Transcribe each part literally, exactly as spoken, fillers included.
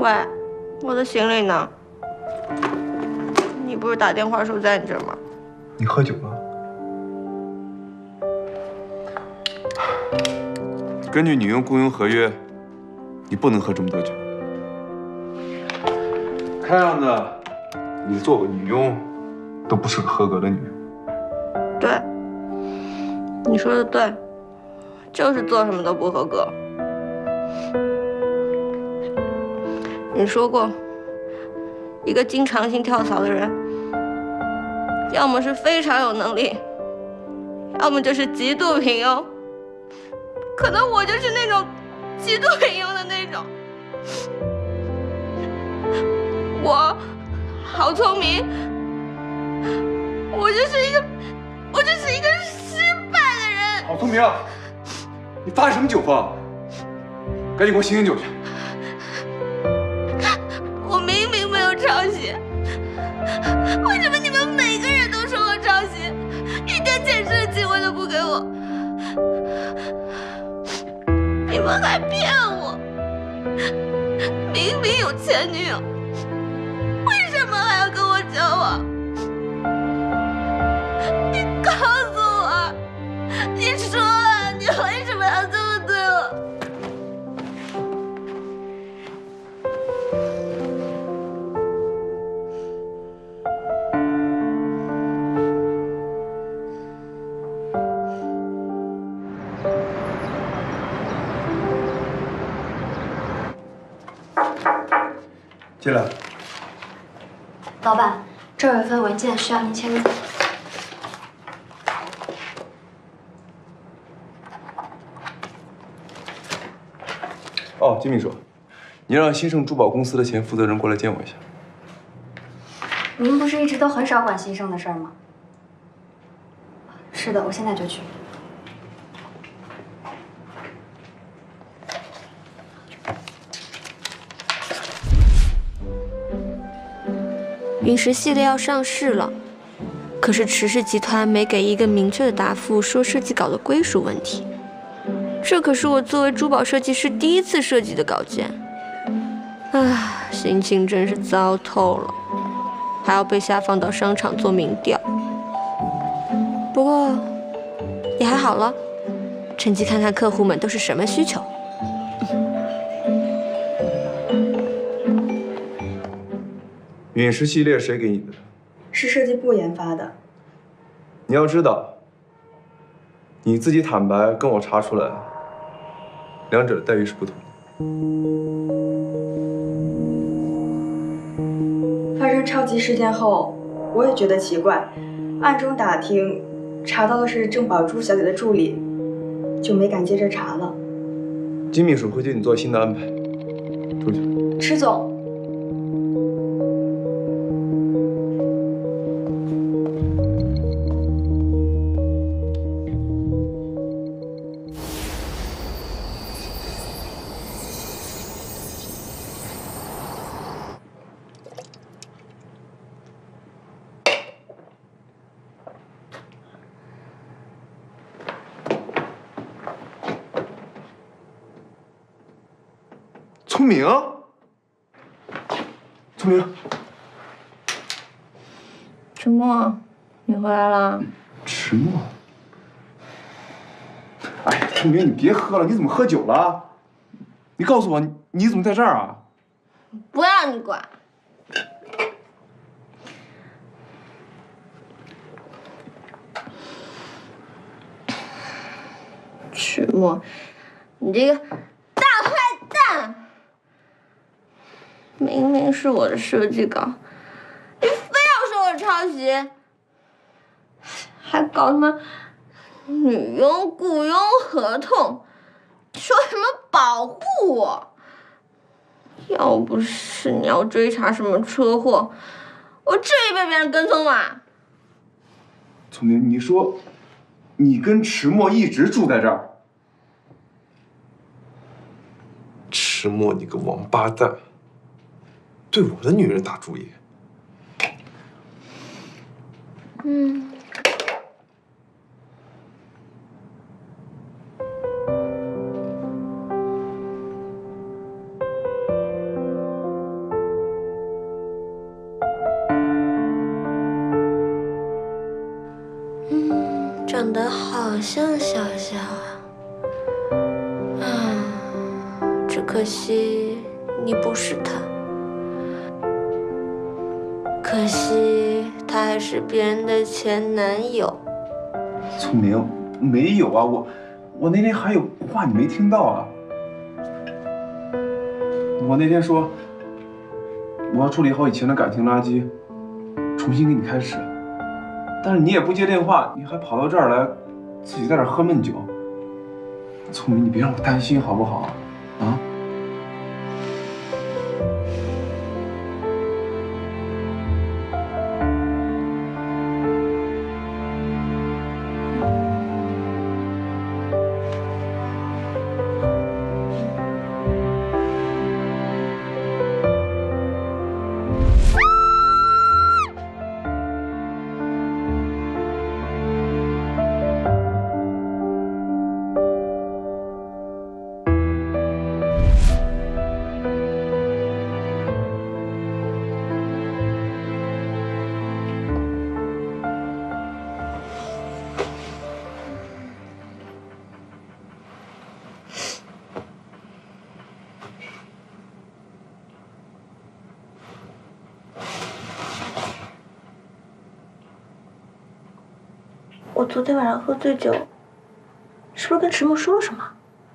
喂，我的行李呢？你不是打电话说在你这儿吗？ 你喝酒了？根据女佣雇佣合约，你不能喝这么多酒。看样子，你做个女佣都不是个合格的女佣。 对，你说的对，就是做什么都不合格。你说过，一个经常性跳槽的人，要么是非常有能力，要么就是极度平庸。可能我就是那种极度平庸的那种。我好聪明，我就是一个，我就是一个失败的人。 郝聪明，你发什么酒疯？赶紧给我醒醒酒去！ 我明明没有抄袭，为什么你们每个人都说我抄袭，一点解释的机会都不给我？你们还骗我！明明有前女友，为什么还要跟我交往？你告诉我，你说啊，你为什么要这么对我？ 进来。 老板，这儿有一份文件需要您签字。 哦，金秘书，你让兴盛珠宝公司的前负责人过来见我一下。 您不是一直都很少管兴盛的事儿吗？是的，我现在就去。 陨石系列要上市了，可是池氏集团没给一个明确的答复，说设计稿的归属问题。这可是我作为珠宝设计师第一次设计的稿件，唉，心情真是糟透了，还要被下放到商场做民调。不过也还好了，趁机看看客户们都是什么需求。 陨石系列谁给你的？ 是设计部研发的。 你要知道，你自己坦白跟我查出来，两者的待遇是不同的。发生超级事件后，我也觉得奇怪，暗中打听，查到的是郑宝珠小姐的助理，就没敢接着查了。 金秘书会对你做新的安排。出去。 池总。 聪明，聪明， 迟墨，你回来了。 迟墨，哎，聪明，你别喝了，你怎么喝酒了？你告诉我，你你怎么在这儿啊？ 不要你管。迟墨，你这个大坏蛋！明明是我的设计稿，你非要说我抄袭，还搞什么女佣雇佣合同，说什么保护我。要不是你要追查什么车祸，我至于被别人跟踪吗？ 聪明，你说你跟迟墨一直住在这儿？迟墨，你个王八蛋！对我的女人打主意。 嗯。 嗯，长得好像小小啊，啊，只可惜你不是他，可惜他还是别人的前男友。 聪明，没有啊，我我那天还有话你没听到啊。我那天说我要处理好以前的感情垃圾，重新跟你开始。但是你也不接电话，你还跑到这儿来，自己在这儿喝闷酒。聪明，你别让我担心好不好？啊？ 我昨天晚上喝醉酒，是不是跟迟墨说了什么？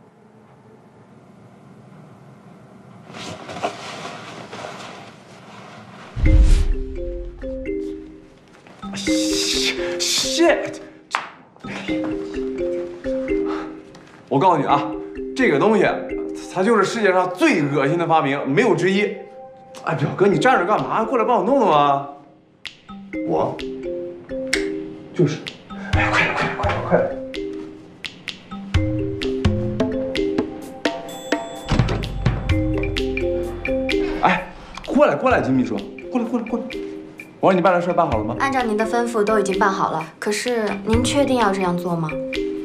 shit！ 我告诉你啊，这个东西它就是世界上最恶心的发明，没有之一。哎，表哥，你站着干嘛？过来帮我弄弄啊！ 我就是，哎，快点，快点，快点，快点！哎，过来，过来，金秘书，过来，过来，过来！我说你办的事办好了吗？ 按照您的吩咐都已经办好了，可是您确定要这样做吗？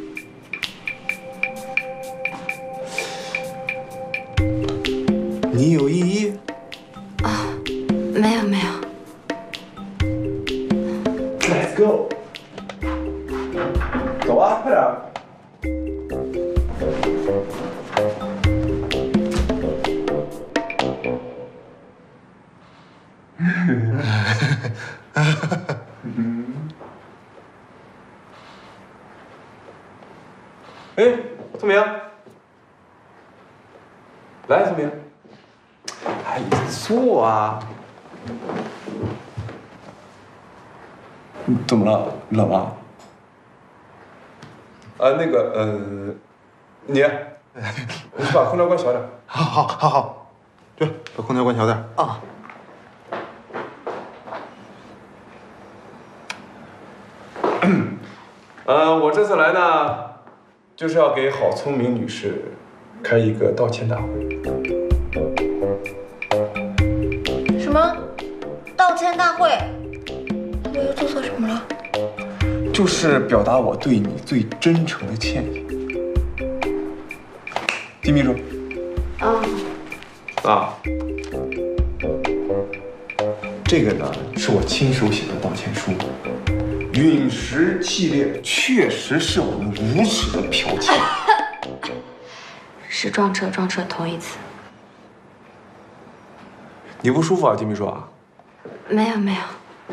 你有异议？ 啊，没有没有。 Let's go！ 走啊，快点！哎，聪明，来，聪明。哎，你坐啊。你怎么了？冷啊？啊，那个，呃，你，你去把空调关小点。 好，好，好，好。对，把空调关小点。 啊。呃，我这次来呢，就是要给郝聪明女士开一个道歉大会。 什么？道歉大会？我又做错什么了？ 就是表达我对你最真诚的歉意。金秘书。 啊。 啊。这个呢，是我亲手写的道歉书。陨石系列确实是我们无耻的剽窃。 是撞车，撞车，头一次。 你不舒服啊，金秘书啊？ 没有，没有。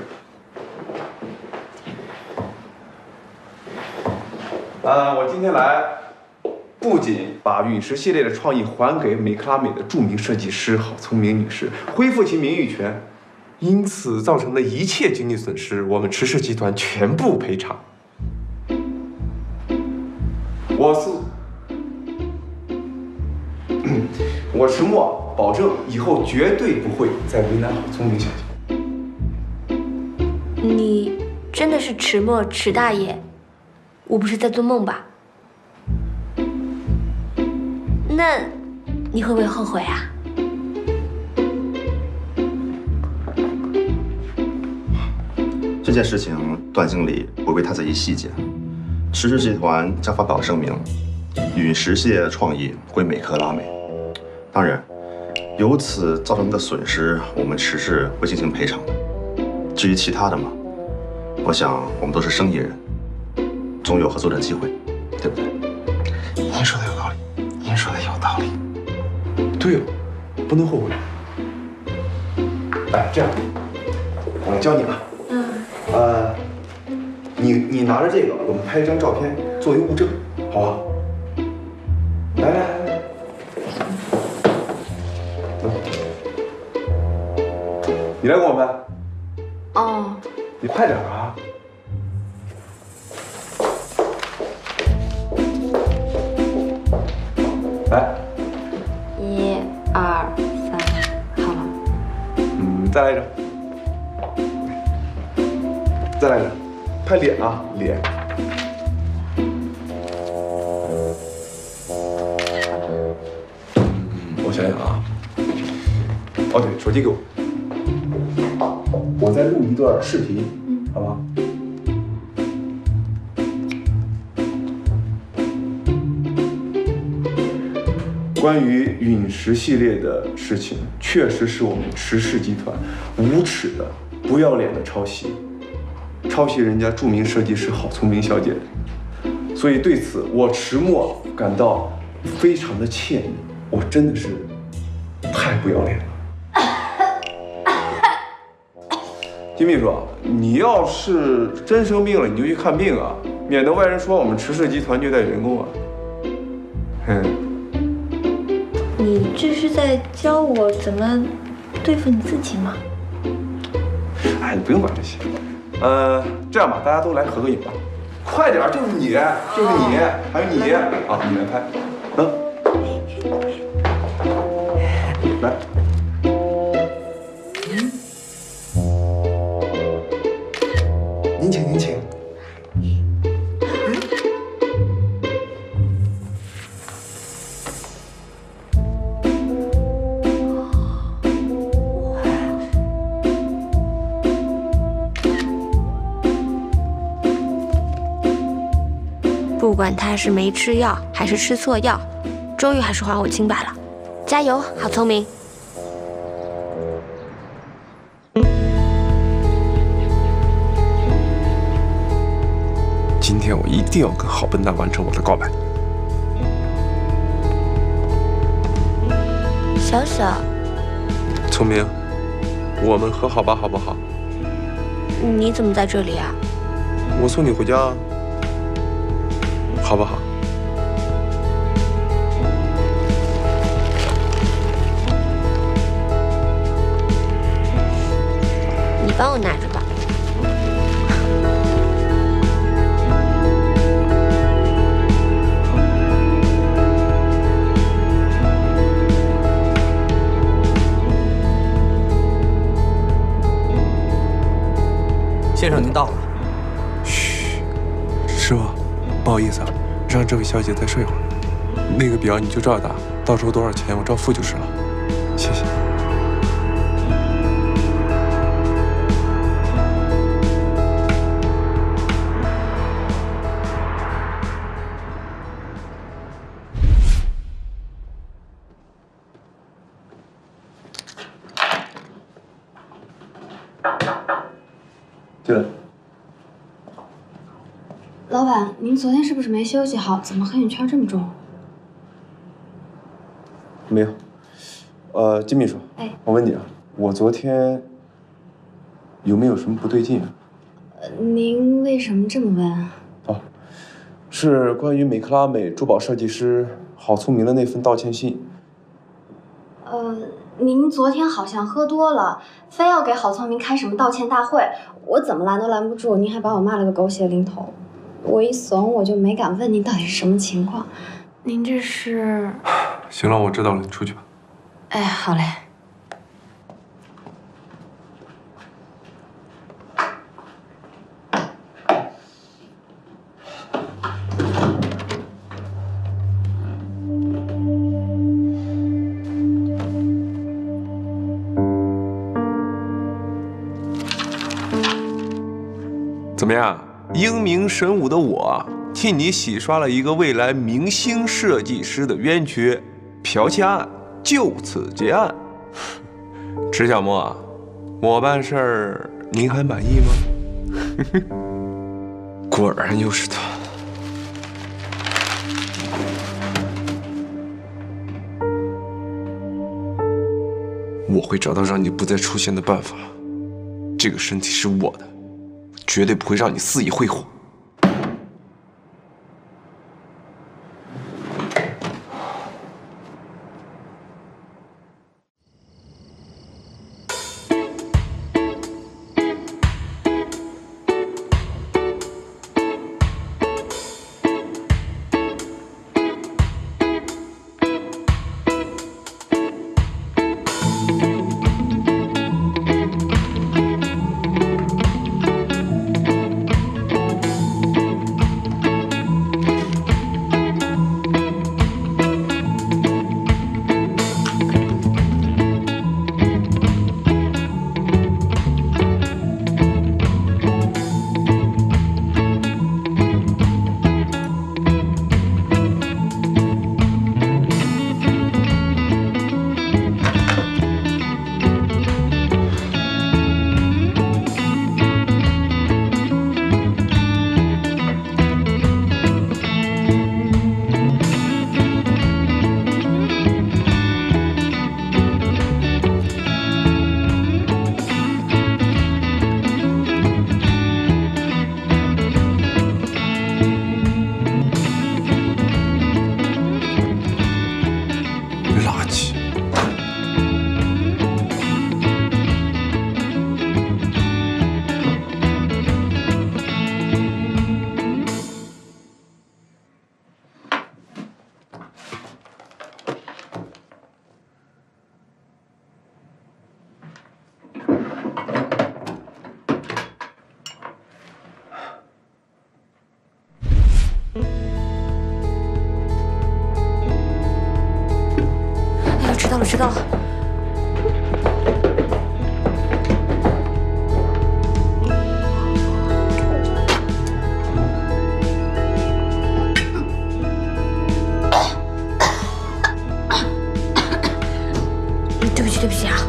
呃，我今天来，不仅把陨石系列的创意还给美克拉美的著名设计师郝聪明女士，恢复其名誉权。因此造成的一切经济损失，我们迟氏集团全部赔偿。我是，我迟墨保证以后绝对不会再为难郝聪明小姐。 你真的是迟墨迟大爷？我不是在做梦吧？那你会不会后悔啊？ 这件事情，段经理不为他在意细节。迟氏集团将发表声明，陨石系列创意归美克拉美。当然，由此造成的损失，我们迟氏会进行赔偿的。至于其他的嘛，我想我们都是生意人， 总有合作的机会，对不对？ 您说的有道理，您说的有道理。对哦，不能后悔。哎，这样，我教你啊。嗯。呃，你你拿着这个，我们拍一张照片作为物证，好吧？来来来来。嗯。你来给我拍。哦。你快点啊！来， 一、二、三，好了。 嗯，再来一张，再来一张，拍脸啊，脸。嗯，我想想啊。哦，对，手机给我，我再录一段视频，嗯，好不好？关于陨石系列的事情，确实是我们池氏集团无耻的、不要脸的抄袭，抄袭人家著名设计师郝聪明小姐，所以对此我池墨感到非常的歉意，我真的是太不要脸了。金秘书，你要是真生病了，你就去看病啊，免得外人说我们池氏集团虐待员工啊。嗯。 你这是在教我怎么对付你自己吗？ 哎，你不用管这些。呃，这样吧，大家都来合个影吧。快点，就是你，就是你，还有你啊，你来拍。嗯，来。您请，您请。 不管他是没吃药还是吃错药，终于还是还我清白了。加油，好聪明！ 今天我一定要跟好笨蛋完成我的告白。 小小， 聪明，我们和好吧，好不好？ 你怎么在这里啊？ 我送你回家。好不好？ 你帮我拿着吧。 先生，您到了。 嘘，师傅，不好意思啊。让这位小姐再睡会儿，那个表你就照打，到时候多少钱我照付就是了，谢谢。进来。 老板，您昨天是不是没休息好？怎么黑眼圈这么重？ 没有。呃，金秘书，哎，我问你啊，我昨天有没有什么不对劲啊？ 呃，您为什么这么问啊？ 哦，是关于美克拉美珠宝设计师郝聪明的那份道歉信。 呃，您昨天好像喝多了，非要给郝聪明开什么道歉大会，我怎么拦都拦不住，您还把我骂了个狗血淋头。我一怂，我就没敢问您到底是什么情况。您这是？ 行了，我知道了，你出去吧。 哎，好嘞。 怎么样？英明神武的我，替你洗刷了一个未来明星设计师的冤屈，剽窃案就此结案。池小沫，我办事儿您还满意吗？果然又是他。 我会找到让你不再出现的办法。这个身体是我的，绝对不会让你肆意挥霍。 迟到了，迟到了！对不起，对不起啊！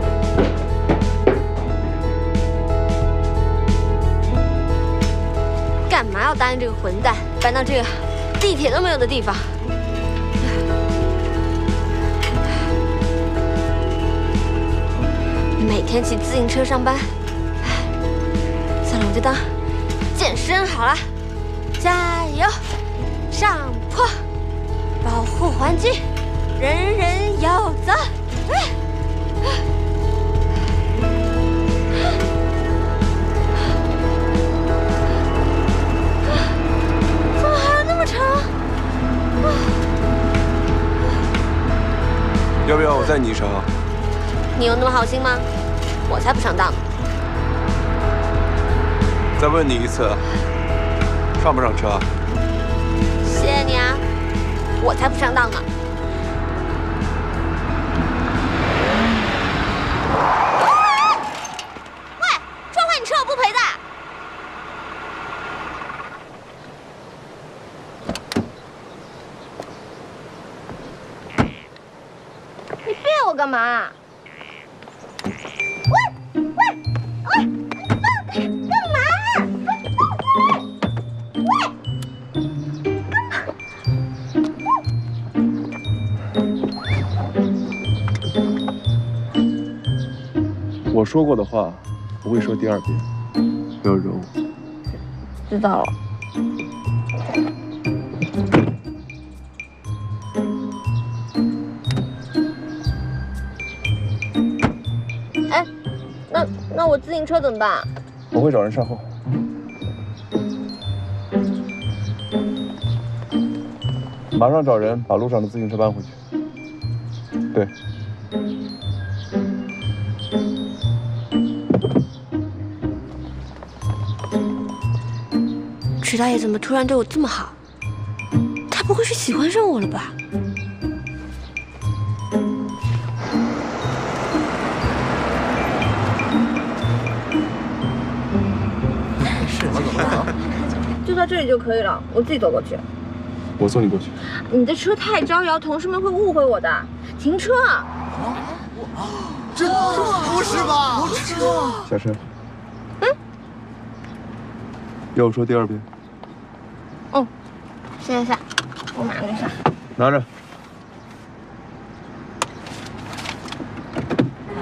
干嘛要答应这个混蛋搬到这个地铁都没有的地方？ 每天骑自行车上班，算了，我就当健身好了。加油，上坡，保护环境，人人有责。怎么还有那么长？ 要不要我载你一程？ 你有那么好心吗？ 我才不上当呢！ 再问你一次，上不上车？ 谢谢你啊，我才不上当呢！喂，撞坏你车我不赔的！你别我干嘛？ 我说过的话，不会说第二遍，不要惹我。 知道了。哎，那那我自行车怎么办？ 我会找人善后。马上找人把路上的自行车搬回去。对。 池大爷怎么突然对我这么好？他不会是喜欢上我了吧？ 是吗？怎么了？ 就到这里就可以了，我自己走过去。 我送你过去。 你的车太招摇，同事们会误会我的。停车！ 这不是吧？不是吧？ 下车。嗯。要我说第二遍。 哦，下下下，我马上就下。 拿着。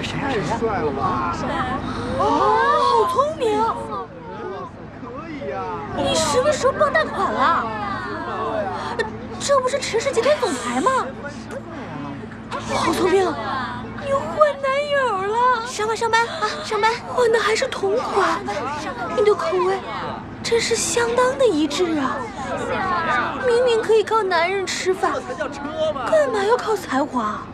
谁呀？谁呀？太帅了吧！ 啊，好聪明！ 可以呀！ 你什么时候傍大款了？这不是池氏集团总裁吗？好聪明！你换男友了？ 上班上班啊，上班！ 换的还是同款，你的口味真是相当的一致啊！明明可以靠男人吃饭，干嘛要靠才华？